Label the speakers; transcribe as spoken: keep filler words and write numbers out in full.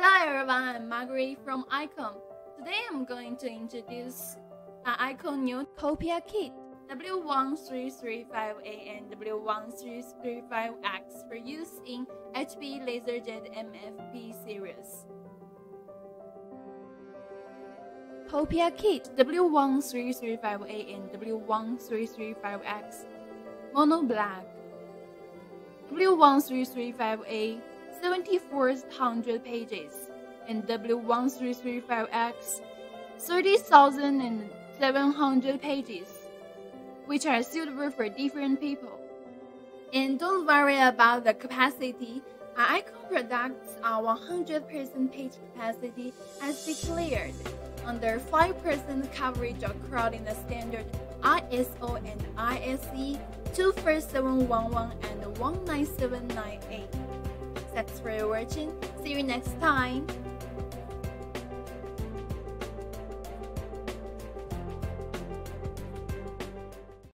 Speaker 1: Hello everyone, I'm Marguerite from Icom. Today I'm going to introduce an Icom new Copia kit W one three three five A and W one three three five X for use in H P LaserJet M F P series. Copia kit W one three three five A and W one three three five X Mono Black. W one three three five A seventy-four hundred pages and W one three three five X thirty thousand seven hundred pages, which are suitable for different people. And don't worry about the capacity. Our Icom products are one hundred percent page capacity as declared, under five percent coverage according the standard I S O and I S E two four seven one one and one nine seven nine eight. Thanks for watching. See you next time.